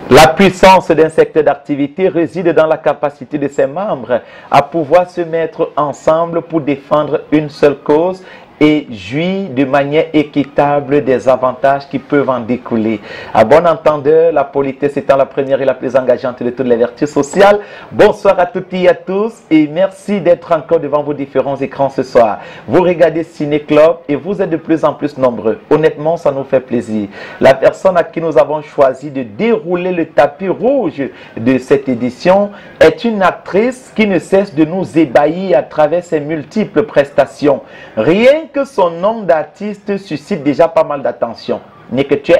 La puissance d'un secteur d'activité réside dans la capacité de ses membres à pouvoir se mettre ensemble pour défendre une seule cause et jouir de manière équitable des avantages qui peuvent en découler. À bon entendeur, la politesse étant la première et la plus engageante de toutes les vertus sociales. Bonsoir à toutes et à tous et merci d'être encore devant vos différents écrans ce soir. Vous regardez Ciné Club et vous êtes de plus en plus nombreux. Honnêtement, ça nous fait plaisir. La personne à qui nous avons choisi de dérouler le tapis rouge de cette édition est une actrice qui ne cesse de nous ébahir à travers ses multiples prestations. Rien que son nom d'artiste suscite déjà pas mal d'attention. Neketche.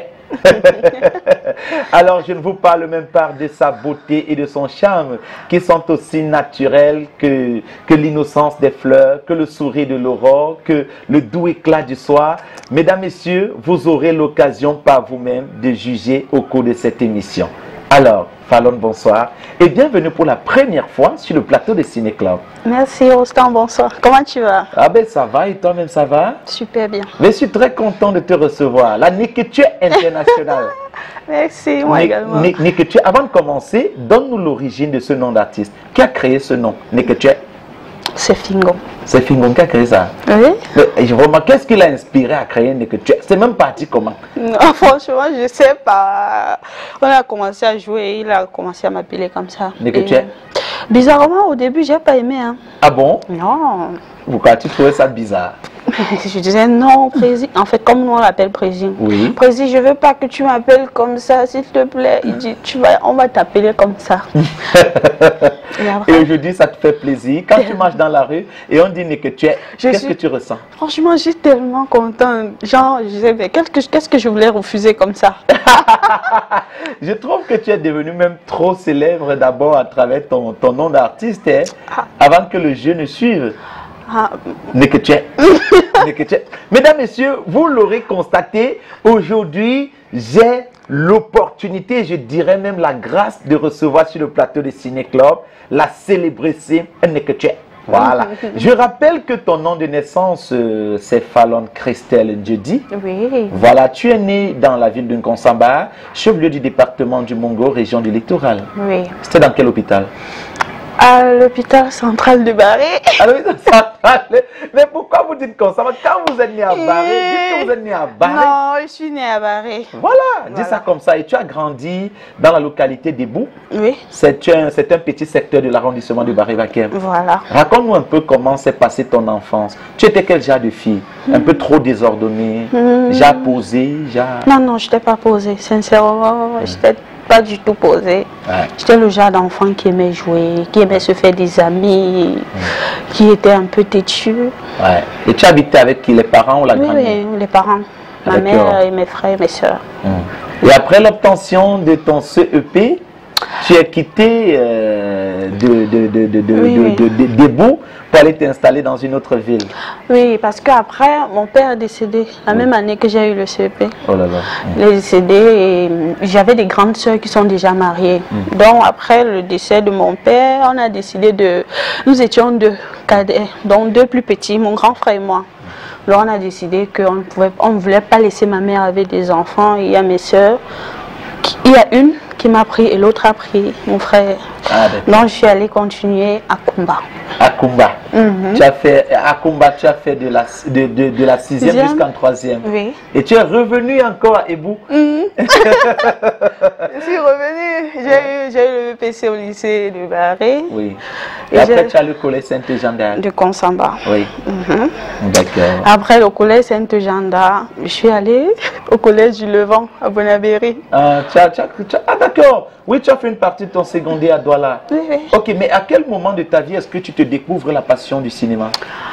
Alors je ne vous parle même pas de sa beauté et de son charme qui sont aussi naturels que l'innocence des fleurs, que le sourire de l'aurore, que le doux éclat du soir. Mesdames, messieurs, vous aurez l'occasion par vous-même de juger au cours de cette émission. Alors, Fallon, bonsoir et bienvenue pour la première fois sur le plateau de Ciné Club. Merci Rostand, bonsoir. Comment tu vas? Ah ben ça va et toi-même ça va? Super bien. Mais je suis très content de te recevoir. La Neketche internationale. Merci, moi également. Neketche, avant de commencer, donne-nous l'origine de ce nom d'artiste. Qui a créé ce nom, Neketche? C'est Fingon. C'est Fingon qui a créé ça? Oui. Mais, vraiment, qu'est-ce qui l'a inspiré à créer Neketche? C'est même parti comment? Non, franchement, je ne sais pas. On a commencé à jouer, il a commencé à m'appeler comme ça. Neketche? Bizarrement, au début, j'ai pas aimé. Hein. Ah bon? Non. Pourquoi tu trouvais ça bizarre? Je disais non, Prési. En fait, comme nous on l'appelle Prési. Oui. Prési, je veux pas que tu m'appelles comme ça, s'il te plaît. Il dit, on va t'appeler comme ça. Et aujourd'hui, ça te fait plaisir. Quand tu marches dans la rue et on dit Neketche, qu'est-ce que tu ressens? Franchement, je suis tellement contente. Genre, je disais, mais qu'est-ce que je voulais refuser comme ça? Je trouve que tu es devenu même trop célèbre d'abord à travers ton nom d'artiste, hein, avant que le jeu ne suive. Neketche. Neketche. Mesdames, messieurs, vous l'aurez constaté, aujourd'hui, j'ai l'opportunité, je dirais même la grâce de recevoir sur le plateau de Ciné Club la célébrissime Neketche. Voilà. Je rappelle que ton nom de naissance, c'est Fallon Christelle Ndjedi. Oui. Voilà, tu es né dans la ville de Nkonsamba, chef-lieu du département du Mongo, région du littoral. Oui. C'était dans quel hôpital? À l'hôpital central de Barré. À l'hôpital central. Mais pourquoi vous dites comme ça? Quand vous êtes né à Barré, dites que vous êtes né à Barré. Non, je suis né à Barré. Voilà, dis ça comme ça. Et tu as grandi dans la localité d'Ebou. Oui. C'est un petit secteur de l'arrondissement de Barré-Vakem. Voilà. Raconte-nous un peu comment s'est passée ton enfance. Tu étais quel genre de fille? Un peu trop désordonnée, genre posée, genre... Non, non, je n'étais pas posée. Sincèrement, je n'étais pas du tout posée. Ouais. J'étais le genre d'enfant qui aimait jouer, qui aimait se faire des amis, qui était un peu têtu. Ouais. Et tu habitais avec qui? Les parents ou la grand-mère? Oui, les parents. Ma mère et mes frères et mes soeurs. Et après l'obtention de ton CEP, tu es quitté d'Ebou pour aller t'installer dans une autre ville. Oui, parce qu'après, mon père est décédé, la même année que j'ai eu le CEP. Oh là là. Il est décédé et j'avais des grandes soeurs qui sont déjà mariées. Donc après le décès de mon père, on a décidé de... Nous étions deux cadets, donc deux plus petits, mon grand frère et moi. Alors on a décidé qu'on ne voulait pas laisser ma mère avec des enfants. Il y a mes soeurs. Il y a une qui m'a pris et l'autre a pris mon frère. Donc je suis allée continuer à Kumba. À Kumba. Tu as fait, à Kumba, tu as fait de la 6e jusqu'en 3e. Oui. Et tu es revenu encore à Ebou. Je suis revenue. J'ai eu le PC au lycée de Barré. Oui. Et après, tu as le collège Sainte-Jeanne d'Arc. De Konsamba. Oui. D'accord. Après le collège Sainte-Jeanne d'Arc, je suis allée au collège du Levant à Bonabéry. D'accord. Oui, tu as fait une partie de ton secondaire à Douala. Oui, oui. Ok, mais à quel moment de ta vie est-ce que tu te découvres la passion du cinéma?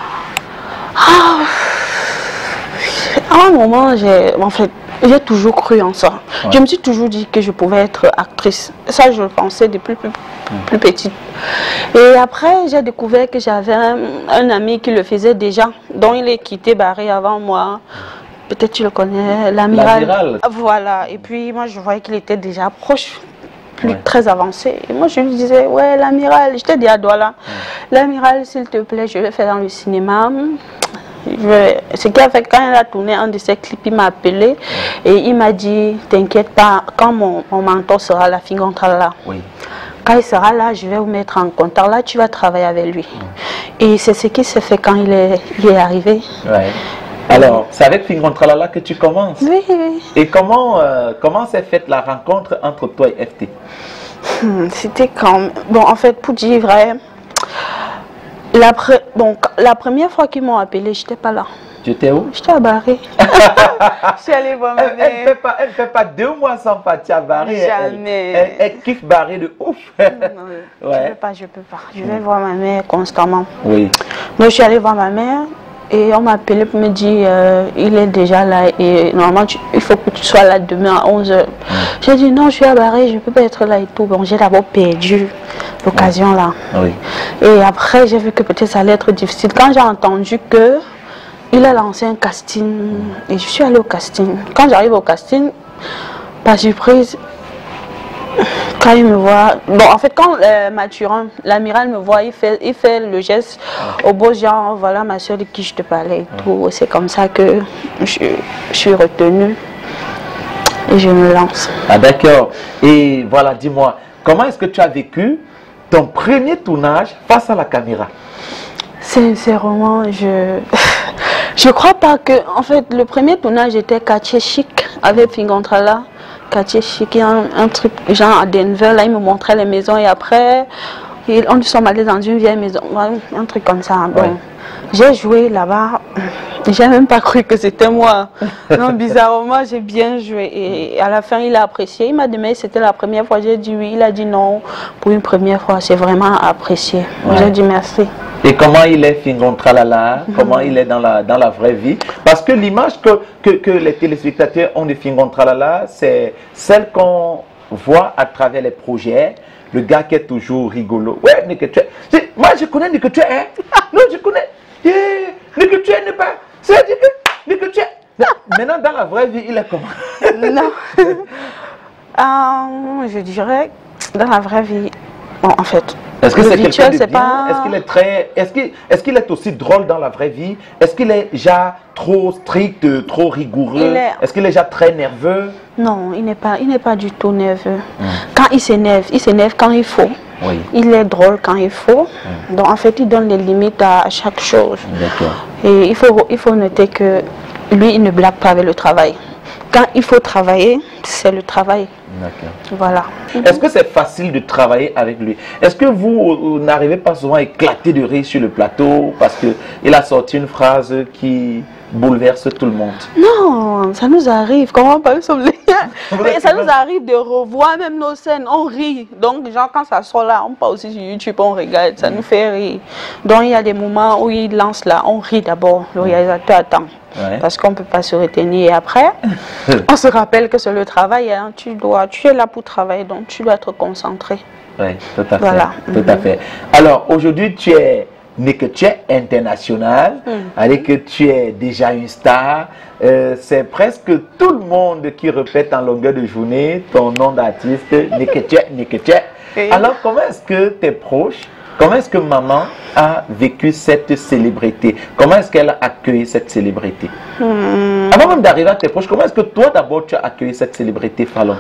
À un moment, j'ai toujours cru en ça. Ouais. Je me suis toujours dit que je pouvais être actrice. Ça, je le pensais depuis plus petite. Et après, j'ai découvert que j'avais un ami qui le faisait déjà, dont il est quitté Barré avant moi. Peut-être tu le connais, l'amiral. Voilà. Et puis, moi, je voyais qu'il était déjà proche, très avancé. Et moi, je lui disais, ouais, l'amiral, je t'ai dit à Douala, l'amiral, s'il te plaît, je vais faire dans le cinéma. Ce qui a fait que quand elle a tourné un de ses clips, il m'a appelé et il m'a dit, t'inquiète pas, quand mon mentor sera là, Fingon Tralala. Oui. Quand il sera là, je vais vous mettre en contact. Là, tu vas travailler avec lui. Et c'est ce qui s'est fait quand il est arrivé. Ouais. Alors, c'est avec Fingon Tralala que tu commences? Oui, oui. Et comment s'est faite la rencontre entre toi et FT? C'était quand... Bon, en fait, pour dire vrai, la première fois qu'ils m'ont appelé, je n'étais pas là. Tu étais où? J'étais à Barré. Je suis allée voir ma mère. Elle ne fait pas 2 mois sans partir à Barré. Jamais. Elle kiffe Barré de ouf. Non, ouais. Je peux pas. Je vais voir ma mère constamment. Oui. Donc, je suis allée voir ma mère. Et on m'a appelé pour me dire, il est déjà là et normalement il faut que tu sois là demain à 11h. J'ai dit non, je suis à Barré, je ne peux pas être là et tout. Bon, j'ai d'abord perdu l'occasion là. Oui. Et après, j'ai vu que peut-être ça allait être difficile. Quand j'ai entendu que il a lancé un casting et je suis allée au casting. Quand j'arrive au casting, par surprise, quand il me voit, bon en fait quand Mathurin, l'amiral me voit, il fait le geste au beau genre, voilà ma soeur de qui je te parlais et tout. C'est comme ça que je suis retenue et je me lance. Ah d'accord. Et voilà, dis-moi, comment est-ce que tu as vécu ton premier tournage face à la caméra? Sincèrement, je crois pas que, en fait, le premier tournage était quartier chic avec Fingon Tralala. Quartier chic, il y a un truc, genre à Denver, là, il me montrait les maisons et après, on nous sommes allés dans une vieille maison, un truc comme ça. Bon, ouais. J'ai joué là-bas, j'ai même pas cru que c'était moi. Non, bizarrement, j'ai bien joué et à la fin, il a apprécié. Il m'a demandé si c'était la première fois, j'ai dit oui. Il a dit non, pour une première fois, c'est vraiment apprécié. Ouais. J'ai dit merci. Et comment il est Fingon Tralala, comment il est dans la vraie vie? Parce que l'image que les téléspectateurs ont de Fingon Tralala, c'est celle qu'on voit à travers les projets. Le gars qui est toujours rigolo. Ouais, Nikeche. Moi, je connais Nikeche. Hein? Non, je connais. Nikeche n'est pas. C'est-à-dire que Nikeche. Maintenant, dans la vraie vie, il est comment? Non. Je dirais, dans la vraie vie, bon, en fait. Est-ce que c'est quelqu'un de bien? Est-ce qu'il est très... Est-ce qu'il est aussi drôle dans la vraie vie? Est-ce qu'il est déjà trop strict, trop rigoureux? Est-ce qu'il est déjà très nerveux? Non, il n'est pas du tout nerveux. Quand il s'énerve quand il faut. Oui. Il est drôle quand il faut. Donc en fait, il donne les limites à chaque chose. D'accord. Et il faut noter que lui, il ne blague pas avec le travail. Quand il faut travailler, c'est le travail. D'accord. Voilà. Est-ce que c'est facile de travailler avec lui? Est-ce que vous n'arrivez pas souvent à éclater de rire sur le plateau parce qu'il a sorti une phrase qui bouleverse tout le monde? Non, ça nous arrive. Comment pas ça nous arrive de revoir même nos scènes, on rit. Donc genre quand ça sort là, on part aussi sur YouTube, on regarde, ça nous fait rire. Donc il y a des moments où il lance là, on rit d'abord, le réalisateur attend. Ouais. Parce qu'on ne peut pas se retenir. Et après, on se rappelle que c'est le travail. Hein. Tu es là pour travailler, donc tu dois être concentré. Oui, tout à fait. Voilà. Tout à fait. Alors, aujourd'hui, tu es Nikeche international, avec que tu es déjà une star. C'est presque tout le monde qui répète en longueur de journée ton nom d'artiste, Nikeche, Nikeche. Oui. Alors, comment est-ce que tes proches, comment est-ce que maman a vécu cette célébrité? Comment est-ce qu'elle a accueilli cette célébrité? Avant même d'arriver à tes proches, comment est-ce que toi d'abord tu as accueilli cette célébrité, Fallon?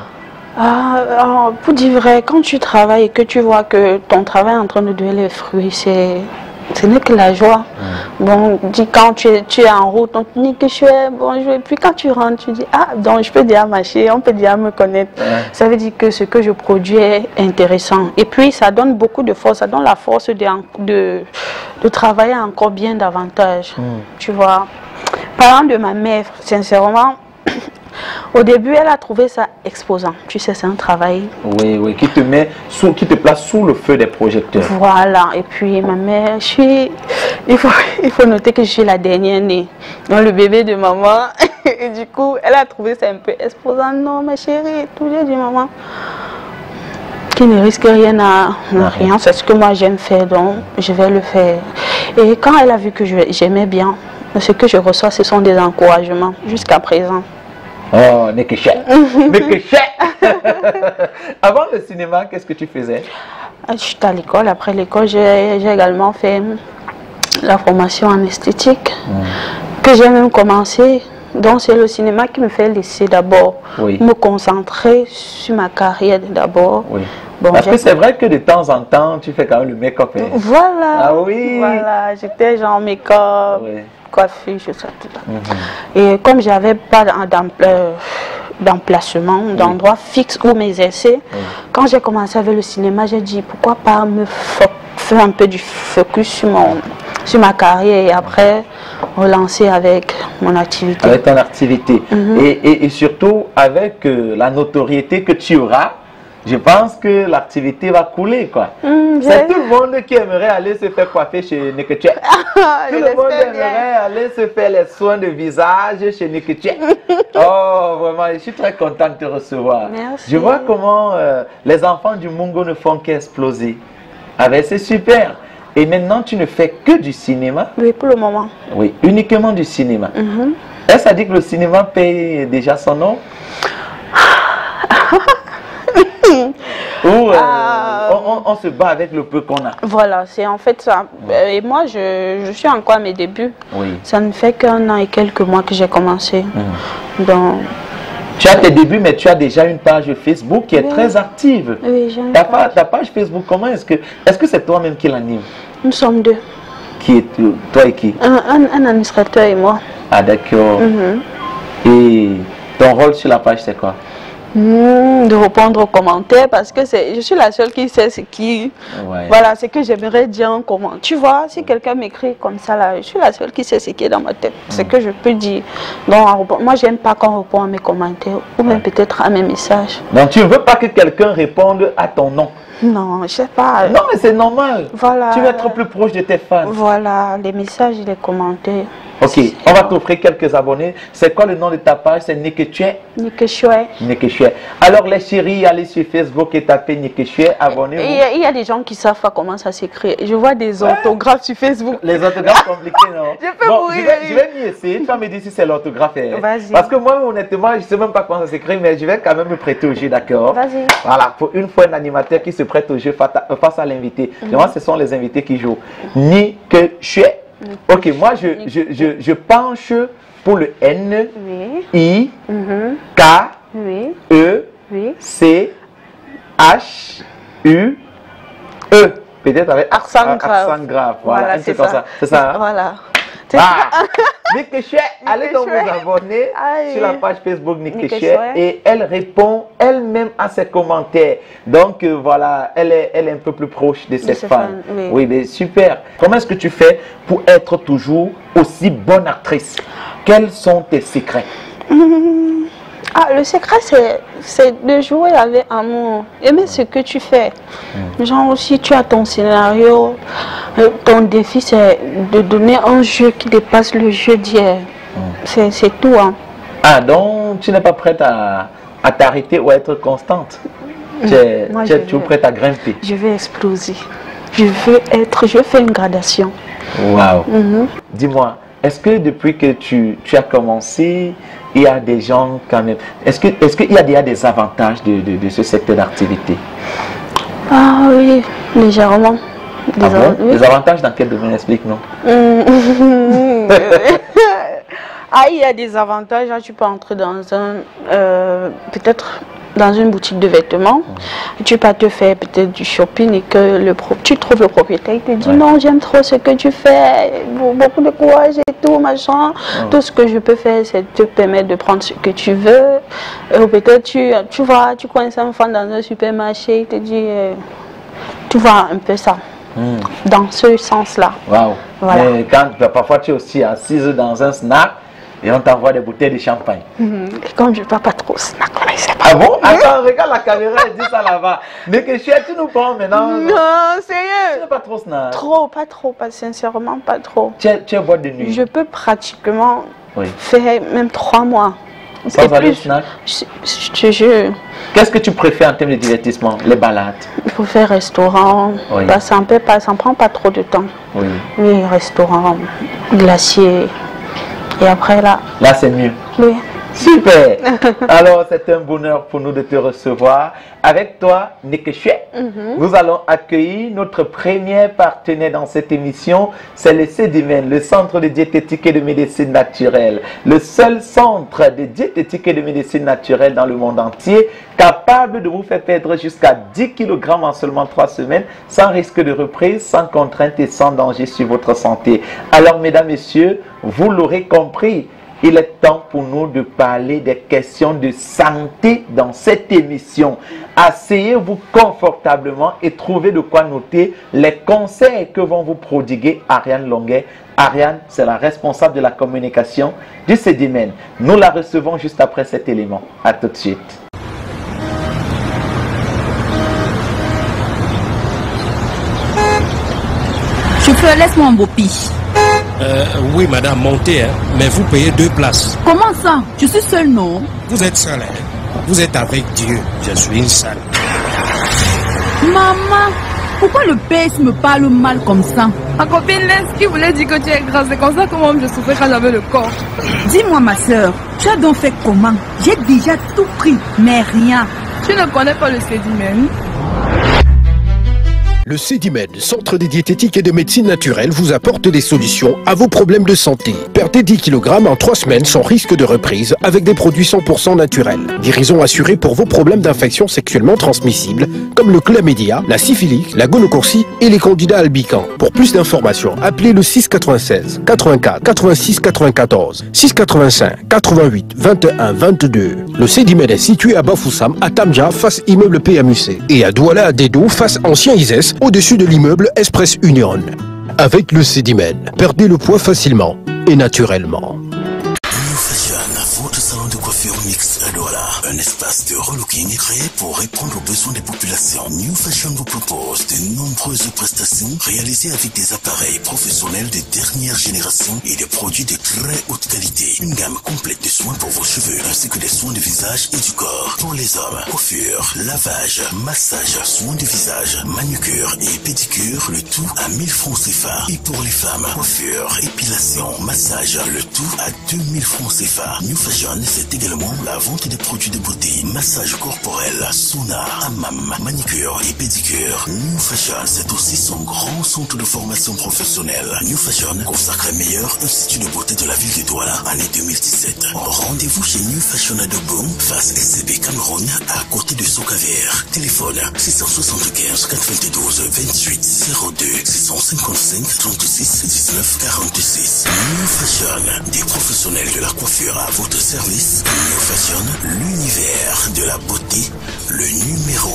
Pour dire vrai, quand tu travailles et que tu vois que ton travail est en train de donner les fruits, ce n'est que la joie. Bon, quand tu es en route, on te dit que je suis bonjour. Et puis quand tu rentres, tu dis, ah, donc je peux déjà marcher, on peut déjà me connaître. Ça veut dire que ce que je produis est intéressant. Et puis ça donne beaucoup de force, ça donne la force de travailler encore bien davantage. Tu vois. Parlant de ma mère, sincèrement, au début, elle a trouvé ça exposant. Tu sais, c'est un travail. Oui, oui, qui te place sous le feu des projecteurs. Voilà. Et puis, ma mère, il faut noter que je suis la dernière née. Donc, le bébé de maman. Et du coup, elle a trouvé ça un peu exposant. Non, ma chérie, tout j'ai dit, maman, qui ne risque rien à rien. C'est ce que moi, j'aime faire. Donc, je vais le faire. Et quand elle a vu que j'aimais bien, ce que je reçois, ce sont des encouragements jusqu'à présent. Oh, Nikeche. Nikeche. Avant le cinéma, qu'est-ce que tu faisais? Je suis à l'école. Après l'école, j'ai également fait la formation en esthétique. que j'ai même commencé. Donc c'est le cinéma qui me fait laisser d'abord me concentrer sur ma carrière d'abord. Oui. Bon, parce que c'est vrai que de temps en temps, tu fais quand même le make-up. Voilà. Ah oui. Voilà, j'étais genre make-up, coiffure, je sais tout ça. Et comme j'avais pas d'emplacement, d'endroit fixe où m'exercer, quand j'ai commencé avec le cinéma, j'ai dit pourquoi pas me faire un peu du focus sur ma carrière et après relancer avec mon activité. Avec ton activité. Et surtout avec la notoriété que tu auras, je pense que l'activité va couler, quoi. C'est tout le monde qui aimerait aller se faire coiffer chez Neketche. Tout le monde aimerait aller se faire les soins de visage chez Neketche. Oh, vraiment, je suis très contente de te recevoir. Merci. Je vois comment les enfants du Mungo ne font qu'exploser. Ah ben, c'est super. Et maintenant, tu ne fais que du cinéma? Oui, pour le moment. Oui, uniquement du cinéma. Est-ce que ça dit que le cinéma paye déjà son nom? Ou on se bat avec le peu qu'on a? Voilà, c'est en fait ça. Et moi, je suis encore à mes débuts. Oui. Ça ne fait qu'un an et quelques mois que j'ai commencé. Donc... Tu as tes débuts, mais tu as déjà une page Facebook qui est très active. Oui, j'ai une page. Ta page Facebook, comment est-ce que c'est toi-même qui l'anime? Nous sommes deux. Qui est toi et qui? Un administrateur et moi. Ah d'accord. Et ton rôle sur la page, c'est quoi? De répondre aux commentaires parce que je suis la seule qui sait ce qui... Voilà, ce que j'aimerais dire en commentaire. Tu vois, si quelqu'un m'écrit comme ça, là, je suis la seule qui sait ce qui est dans ma tête. Ce que je peux dire. Donc, moi, j'aime pas qu'on répond à mes commentaires ou même peut-être à mes messages. Donc, tu ne veux pas que quelqu'un réponde à ton nom? Non, je sais pas. Non, mais c'est normal. Voilà. Tu veux être plus proche de tes fans. Voilà, les messages et les commentaires. Ok, on va t'offrir quelques abonnés. C'est quoi le nom de ta page? C'est Neketche. Neketche. Neketche. Alors les chéris, allez sur Facebook et tapez Neketche, abonnez-vous. Il y a des gens qui savent pas comment ça s'écrit. Je vois des orthographes sur Facebook. Les orthographes compliquées, non? Je peux mourir. Je vais m'y essayer. Tu vas me dire si c'est l'orthographe. Vas-y. Parce que moi, honnêtement, je ne sais même pas comment ça s'écrit, mais je vais quand même me prêter au jeu, d'accord? Vas-y. Voilà, pour une fois, un animateur qui se prête au jeu face à l'invité. Moi, ce sont les invités qui jouent. Neketche. Ok, moi je penche pour le N, I, K, E, C, H, U, E. Peut-être avec accent grave. Voilà, c'est ça. C'est ça. Voilà. Neketche, allez donc vous abonner sur la page Facebook Neketche et elle répond elle-même à ses commentaires. Donc voilà, elle est un peu plus proche de ses fans. Oui, mais super. Comment est-ce que tu fais pour être toujours aussi bonne actrice? Quels sont tes secrets? Le secret, c'est de jouer avec amour. Aimer ce que tu fais. Genre aussi, tu as ton scénario. Ton défi, c'est de donner un jeu qui dépasse le jeu d'hier. C'est tout. Hein. Ah, donc tu n'es pas prête à t'arrêter ou à être constante? Tu es toujours prête à grimper? Je vais exploser. Je veux faire une gradation. Waouh. Dis-moi, est-ce que depuis que tu as commencé, il y a des gens quand même... Est-ce qu'il y a déjà des avantages de ce secteur d'activité? Ah oui, légèrement. Des avantages dans quel domaine? Explique-nous. Il y a des avantages. Là, tu peux entrer dans peut-être dans une boutique de vêtements. Tu peux te faire peut-être du shopping et que tu trouves le propriétaire, il te dit non, j'aime trop ce que tu fais, beaucoup de courage et tout, machin. Tout ce que je peux faire, c'est te permettre de prendre ce que tu veux. Ou peut-être tu vois, tu coinces un enfant dans un supermarché, il te dit, tu vois un peu ça. Dans ce sens-là. Waouh. Voilà. Mais parfois tu es aussi assise dans un snack et on t'envoie des bouteilles de champagne. Et comme je ne parle pas trop snack, voilà, il sait pas. Ah bon? Attends, regarde la caméra et dis ça là-bas. Neketche, tu nous prends maintenant? Non, sérieux. Tu n'es pas trop snack? Pas trop, sincèrement pas trop. Tu es boîte de nuit? Je peux pratiquement faire même 3 mois. Sans aller au snack? Je te jure. Qu'est-ce que tu préfères en termes de divertissement? Les balades? Il faut faire restaurant. Ça ne prend pas trop de temps. Oui, restaurant, glacier. Et après là... Là c'est mieux? Oui. Super. Alors, c'est un bonheur pour nous de te recevoir. Avec toi, Nekeshwe, nous allons accueillir notre premier partenaire dans cette émission. C'est le CEDIMEN, le Centre de diététique et de médecine naturelle. Le seul centre de diététique et de médecine naturelle dans le monde entier, capable de vous faire perdre jusqu'à 10 kg en seulement 3 semaines, sans risque de reprise, sans contrainte et sans danger sur votre santé. Alors, mesdames, messieurs, vous l'aurez compris, il est temps pour nous de parler des questions de santé dans cette émission. Asseyez-vous confortablement et trouvez de quoi noter les conseils que vont vous prodiguer Ariane Longuet. Ariane, c'est la responsable de la communication du CEDIMEN. Nous la recevons juste après cet élément. À tout de suite. Chauffeur, laisse-moi un beau pis. Oui, madame, montez, hein, mais vous payez 2 places. Comment ça? Je suis seule, non? Vous êtes seule, hein? Vous êtes avec Dieu. Je suis une salle. Maman, pourquoi le PS me parle mal comme ça? Ma copine Lens qui voulait dire que tu es grasse, c'est comme ça que moi je souffrais quand j'avais le corps. Dis-moi, ma soeur, tu as donc fait comment? J'ai déjà tout pris, mais rien. Tu ne connais pas le CEDIMEN? Le CEDIMEN, Centre de diététique et de médecine naturelle, vous apporte des solutions à vos problèmes de santé. Perdez 10 kg en 3 semaines sans risque de reprise avec des produits 100% naturels. Guérison assurée pour vos problèmes d'infections sexuellement transmissibles comme le chlamydia, la syphilis, la gonocorcie et les candidats albicans. Pour plus d'informations, appelez le 696 84 86 94 685 88 21 22. Le CEDIMEN est situé à Bafoussam, à Tamja, face immeuble PMUC, et à Douala à Dedo, face ancien ISES, au-dessus de l'immeuble Express Union. Avec le CEDIMEN, perdez le poids facilement et naturellement. Votre salon de coiffure mixte à Douala, un espace de relooking créé pour répondre aux besoins des populations. New Fashion vous propose de nombreuses prestations réalisées avec des appareils professionnels de dernière génération et des produits de très haute qualité. Une gamme complète de soins pour vos cheveux ainsi que des soins de visage et du corps. Pour les hommes, coiffure, lavage, massage, soins de visage, manucure et pédicure, le tout à 1000 francs CFA. Et pour les femmes, coiffure, épilation, massage, le tout à 2000 francs CFA. New Fashion, c'est également la vente des produits de beauté, massage corporel, sauna, hammam, manicure et pédicure. New Fashion, c'est aussi son grand centre de formation professionnelle. New Fashion, consacré meilleur institut de beauté de la ville de Douala, année 2017. Rendez-vous chez New Fashion à Doboum, face SCB Cameroun, à côté de Socavert. Téléphone 675 92 28 02 655 36 19 46. New Fashion, des professionnels de la coiffure à votre service. New Fashion, l'univers de la beauté, le numéro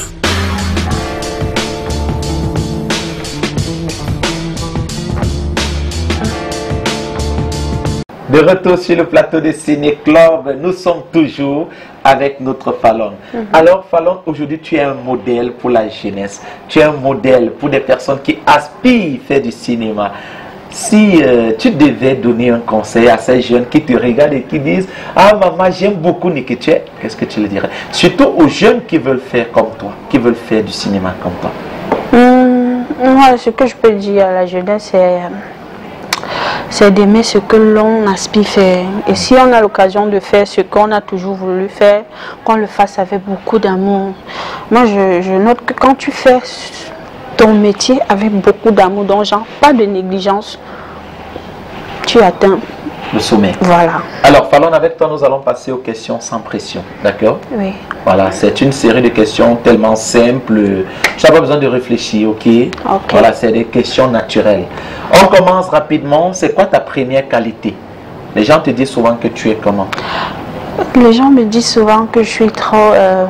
1. De retour sur le plateau de Ciné Club, nous sommes toujours avec notre Fallon. Alors Fallon, aujourd'hui tu es un modèle pour la jeunesse, tu es un modèle pour des personnes qui aspirent à faire du cinéma. Si tu devais donner un conseil à ces jeunes qui te regardent et qui disent « Ah maman, j'aime beaucoup Nekeshwe », qu'est-ce que tu leur dirais? Surtout aux jeunes qui veulent faire comme toi, qui veulent faire du cinéma comme toi. Moi, ce que je peux dire à la jeunesse, c'est d'aimer ce que l'on aspire faire. Et si on a l'occasion de faire ce qu'on a toujours voulu faire, qu'on le fasse avec beaucoup d'amour. Moi, je note que quand tu fais ton métier avec beaucoup d'amour, donc genre pas de négligence, tu atteins le sommet. Voilà. Alors Fallon, avec toi nous allons passer aux questions sans pression, d'accord? Oui. Voilà, c'est une série de questions tellement simples, tu n'as pas besoin de réfléchir, ok? Voilà, c'est des questions naturelles. On commence rapidement. C'est quoi ta première qualité? Les gens te disent souvent que tu es comment? Les gens me disent souvent que je suis trop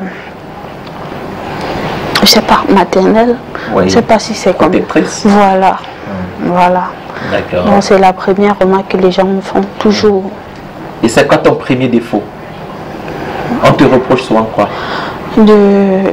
je sais pas, maternelle. Oui. Je sais pas si c'est comme... Voilà. Voilà. D'accord. Donc c'est la première remarque que les gens me font toujours. Et c'est quoi ton premier défaut? On te reproche souvent quoi? De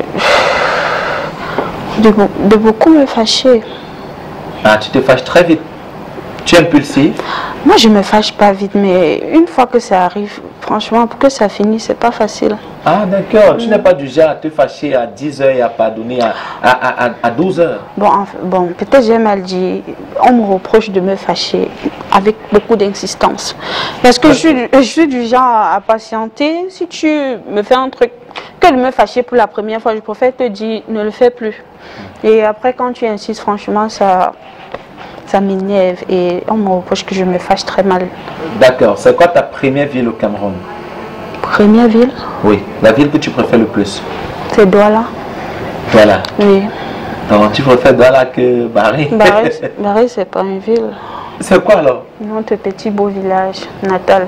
beaucoup me fâcher. Ah, tu te fâches très vite? Tu es impulsif? Moi, je me fâche pas vite, mais une fois que ça arrive, franchement, pour que ça finisse, c'est pas facile. Ah, d'accord. Tu n'es pas du genre à te fâcher à 10 heures et à pardonner à 12 heures. Bon, peut-être j'ai mal dit. On me reproche de me fâcher avec beaucoup d'insistance. Parce que je suis du genre à patienter. Si tu me fais un truc, que de me fâcher pour la première fois, je préfère te dire, ne le fais plus. Et après, quand tu insistes, franchement, ça m'énerve et on me reproche que je me fâche très mal. D'accord. C'est quoi ta première ville au Cameroun? Première ville? Oui. La ville que tu préfères le plus? C'est Douala. Douala? Oui. Donc tu préfères Douala que Barré? Barré, c'est pas une ville. C'est quoi alors? Notre petit beau village natal.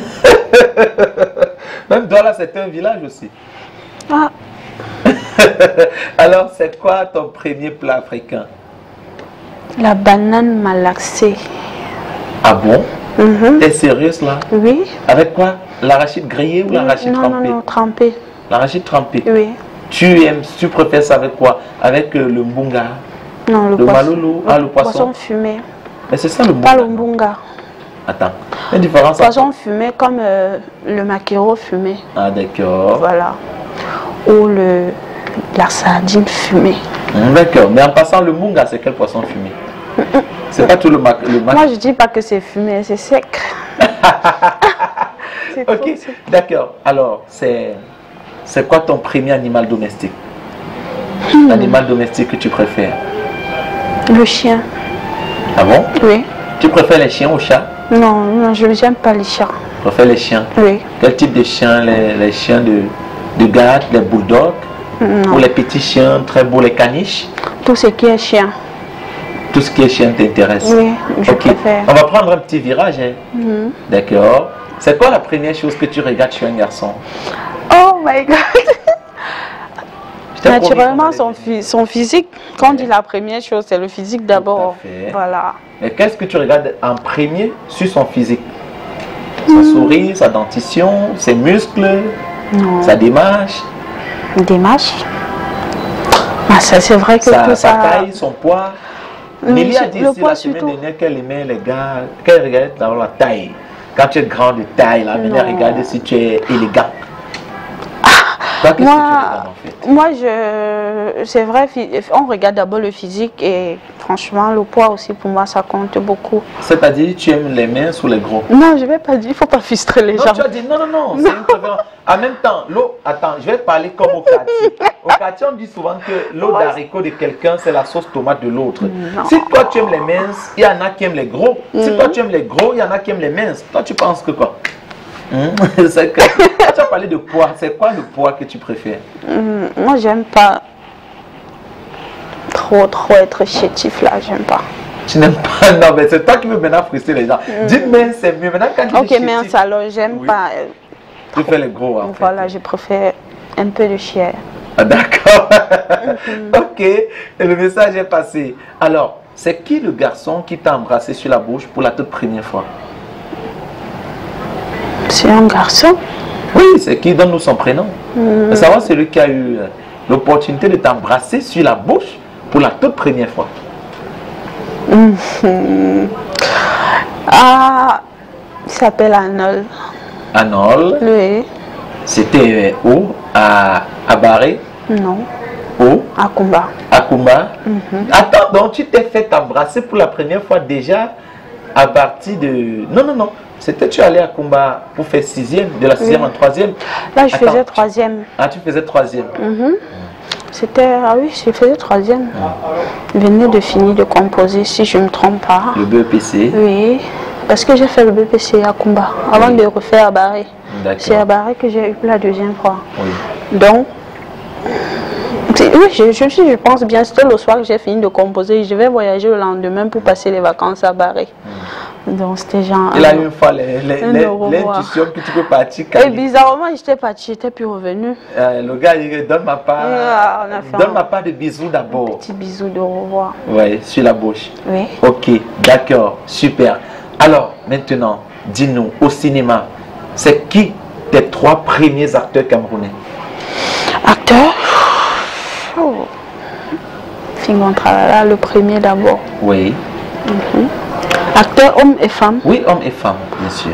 Même Douala, c'est un village aussi. Ah. Alors, c'est quoi ton premier plat africain? La banane malaxée. Ah bon? T'es sérieuse là? Oui. Avec quoi? L'arachide grillé ou l'arachide trempé? Non, trempé. L'arachide trempé? Oui. Tu préfères ça avec quoi? Avec le mbunga? Non, le malolo? Ah, le poisson? Poisson fumé. Mais c'est ça le mbunga? Pas le mbunga. Attends, il y a une différence. Poisson fumé comme le maquereau fumé. Ah d'accord. Voilà. Ou la sardine fumée. D'accord, mais en passant, le mbunga, c'est quel poisson fumé? C'est pas tout le mac. Moi, je dis pas que c'est fumé, c'est sec. Ok, d'accord. Alors, c'est quoi ton premier animal domestique? L'animal domestique que tu préfères? Le chien. Ah bon? Oui. Tu préfères les chiens aux chats? Non, je n'aime pas les chats. Tu préfères les chiens? Oui. Quel type de chien? Les chiens de garde, les bulldogs? Non. Ou les petits chiens très beaux, les caniches? Tout ce qui est chien. Tout ce qui est chien t'intéresse? Oui, je préfère. On va prendre un petit virage. Hein? D'accord. C'est quoi la première chose que tu regardes chez un garçon? Oh my God! Naturellement, son physique. Quand on dit la première chose, c'est le physique d'abord. Voilà. Et qu'est-ce que tu regardes en premier sur son physique? Sa souris, sa dentition, ses muscles, sa démarche? Démarche? Ah, ça, c'est vrai que tout ça... Sa taille, son poids. Nelly a dit ici la semaine dernière qu'elle aimait les gars, qu'elle regardait dans la taille. Quand tu es grand de taille, là, elle regarde si tu es élégant. Toi, qu'est-ce que tu regardes en fait? Moi, c'est vrai, on regarde d'abord le physique et franchement, le poids aussi, pour moi, ça compte beaucoup. C'est-à-dire, tu aimes les minces ou les gros? Non, je ne vais pas dire, il ne faut pas frustrer les gens. Non, tu as dit non, c'est une préférence. En même temps, l'eau, attends, je vais parler comme au quartier. Au quartier, on dit souvent que l'eau d'haricot de quelqu'un, c'est la sauce tomate de l'autre. Si toi, tu aimes les minces, il y en a qui aiment les gros. Si toi, tu aimes les gros, il y en a qui aiment les minces. Toi, tu penses que quoi? C'est que, tu as parlé de poids. C'est quoi le poids que tu préfères? Moi, j'aime pas trop être chétif là, j'aime pas. Tu n'aimes pas? Non, mais c'est toi qui veux maintenant frustrer les gens. Dis mince, c'est mieux. Maintenant, quand tu dis chétif, mince, alors j'aime pas. Tu fais les gros. En voilà, fait. je préfère un peu de chair. Ah, d'accord. Ok, et le message est passé. Alors, c'est qui le garçon qui t'a embrassé sur la bouche pour la toute première fois? C'est un garçon? Oui, c'est qui? Donne-nous son prénom. Mais savoir celui qui a eu l'opportunité de t'embrasser sur la bouche pour la toute première fois. Ah, il s'appelle Arnold. Arnold? Oui. C'était où? À Barré? Non. Où? À Kumba. À Kumba? Attends, donc tu t'es fait embrasser pour la première fois déjà à partir de... Non. C'était tu allais à Kumba pour faire 6e, de la 6e en 3e? Là, je faisais 3e. Ah, tu faisais 3e? C'était... Ah oui, je faisais 3e. Je venais de finir de composer, si je ne me trompe pas. Le BEPC? Oui. Parce que j'ai fait le BEPC à Kumba, avant de refaire à Barré. C'est à Barré que j'ai eu la deuxième fois. Oui. Donc... Oui, je pense bien, c'était le soir que j'ai fini de composer. Je vais voyager le lendemain pour passer les vacances à Barré. Donc c'était genre... Il a eu une fois l'intuition que tu peux partir. Et bizarrement, j'étais partie, j'étais plus revenue. Le gars, il dit, donne ma part de bisous d'abord. Petit bisou de revoir. Oui, sur la bouche. Oui. Ok, d'accord, super. Alors, maintenant, dis-nous, au cinéma, c'est qui tes 3 premiers acteurs camerounais? Acteurs? Fingon Tralala, le premier d'abord. Oui. Acteurs hommes et femmes. Oui, hommes et femmes, bien sûr.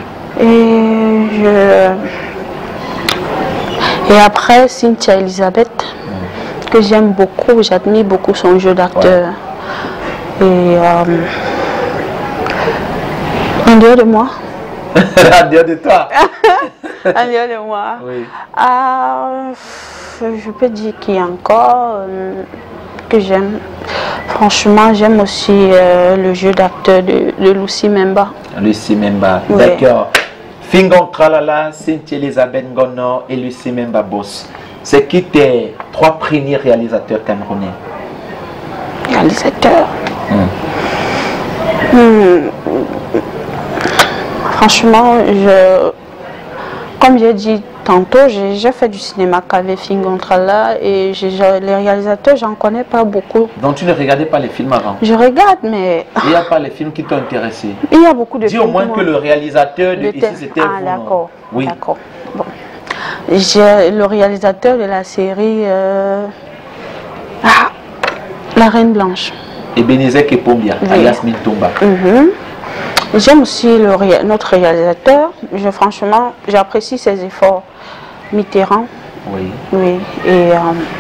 Et après, Cynthia Elisabeth, que j'aime beaucoup, j'admire beaucoup son jeu d'acteur. Ouais. Et en dehors de moi. En dehors de toi. En dehors de moi. Oui. Je peux dire qu'il y a encore que j'aime. Franchement, j'aime aussi le jeu d'acteur de Lucy Memba. Lucy Memba, oui. D'accord. Fingon Tralala, Cynthia Elisabeth Ngono et Lucy Memba Boss. C'est qui tes 3 premiers réalisateurs camerounais? Réalisateurs Franchement, comme j'ai dit tantôt, j'ai fait du cinéma qu'avec Fingon Tralala et les réalisateurs, j'en connais pas beaucoup. Donc tu ne regardais pas les films avant? Je regarde, mais... Il n'y a pas les films qui t'ont intéressé? Il y a beaucoup de films. Dis au moins que le réalisateur de ici c'était vous. Ah d'accord. Oui. D'accord. Bon. J'ai le réalisateur de la série La Reine Blanche. Ebenezer Kepombia, oui. Alias Mintumba. J'aime aussi notre réalisateur. Franchement, j'apprécie ses efforts. Mitterrand. Oui. Oui. Et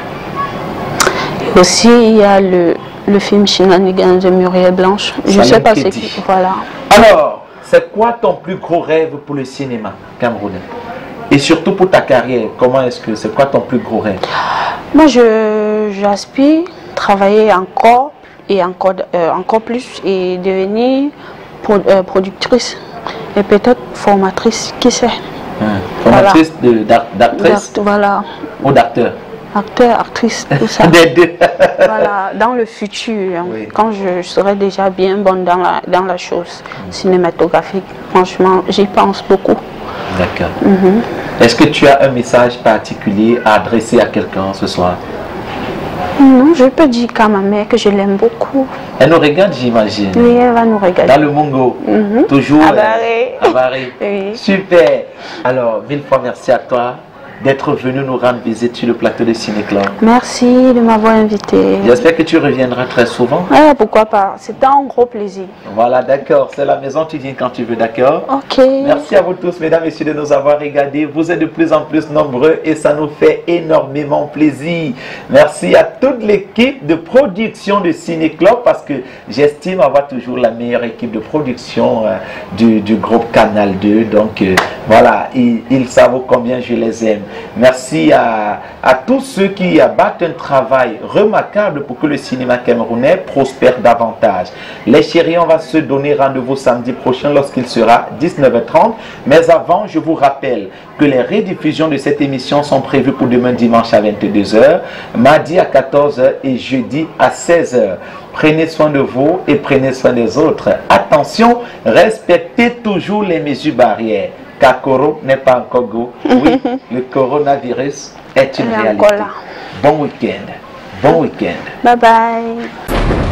aussi, il y a le film Shenanigans de Muriel Blanche. Je ne sais pas c'est qui. Voilà. Alors, c'est quoi ton plus gros rêve pour le cinéma camerounais? Et surtout pour ta carrière, c'est quoi ton plus gros rêve? Moi, j'aspire travailler encore et encore plus et devenir productrice et peut-être formatrice, qui sait. Formatrice d'actrice? Voilà. Ou d'acteur? Acteur, actrice, tout ça. Des deux. Voilà, dans le futur, oui. Quand je serai déjà bien bonne dans la chose cinématographique, franchement, j'y pense beaucoup. D'accord. Est-ce que tu as un message particulier à adresser à quelqu'un ce soir? Non, je peux dire qu'à ma mère que je l'aime beaucoup. Elle nous regarde, j'imagine. Oui, elle va nous regarder. Dans le Mongo. Toujours. À Barré. Oui. Super. Alors, 1000 fois merci à toi d'être venu nous rendre visite sur le plateau de Ciné-Club. Merci de m'avoir invité. J'espère que tu reviendras très souvent. Ouais, pourquoi pas. C'était un gros plaisir. Voilà, d'accord. C'est la maison, tu viens quand tu veux, d'accord? Ok. Merci à vous tous, mesdames et messieurs, de nous avoir regardés. Vous êtes de plus en plus nombreux et ça nous fait énormément plaisir. Merci à toute l'équipe de production de Ciné-Club parce que j'estime avoir toujours la meilleure équipe de production du groupe Canal 2. Donc, voilà, ils savent combien je les aime. Merci à tous ceux qui abattent un travail remarquable pour que le cinéma camerounais prospère davantage. Les chéris, on va se donner rendez-vous samedi prochain lorsqu'il sera 19h30. Mais avant, je vous rappelle que les rediffusions de cette émission sont prévues pour demain dimanche à 22h, mardi à 14h et jeudi à 16h. Prenez soin de vous et prenez soin des autres. Attention, respectez toujours les mesures barrières. Car Coro n'est pas encore go. Oui, le coronavirus est une réalité. Bon week-end. Bon week-end. Bye bye.